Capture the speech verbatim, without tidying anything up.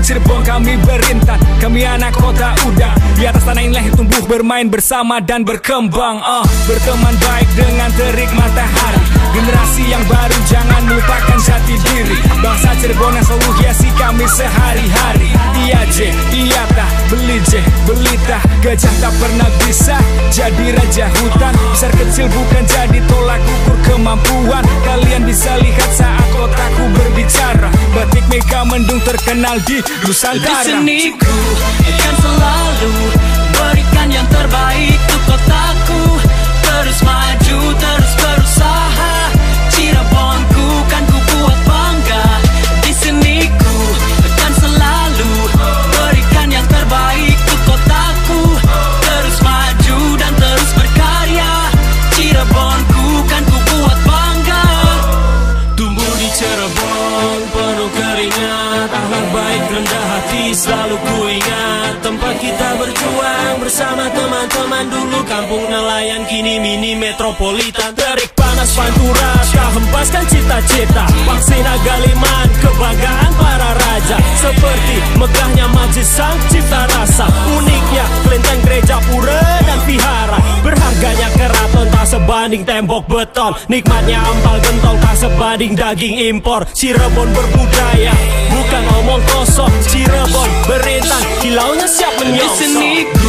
Cirebon kami berintan, kami anak kota udah. Di atas tanah ini lahir tumbuh bermain bersama dan berkembang, uh, berteman baik dengan terik matahari. Generasi yang baru jangan melupakan jati diri. Bangsa Cirebon yang selalu hiasi kami sehari-hari. Iya je, iya tah, beli je, beli tah. Gajah tak pernah bisa jadi raja hutan. Besar kecil bukan jadi tolak ukur kemampuan. Kalian bisa lihat saat otakku berbicara. Batik Mega Mendung terkenal di Nusantara. Di seniku akan selalu berikan yang terbaik untuk kotaku. Terus maju, terus berusaha. Cirebonku kan ku buat bangga. Di seniku akan selalu berikan yang terbaik untuk kotaku. Terus maju dan terus berkarya. Cirebonku kan ku buat bangga. Tumbuh di Cirebon penuh keringat, akhlak baik rendah hati selalu ku ingat. Tempat kita berjuang bersama teman-teman dulu. Kampung nelayan kini mini metropolitan. Terik panas Pantura kah hempaskan cita-cita. Waksina Galiman kebanggaan para raja. Seperti megahnya Masjid Sang Cipta Rasa. Uniknya kelenteng gereja pura dan vihara. Berharganya keraton tak sebanding tembok beton. Nikmatnya ampal gentong tak sebanding daging impor. Cirebon berbudaya bukan omong kosong. Cirebon berintan kilaunya siap menyongsong. Di seniku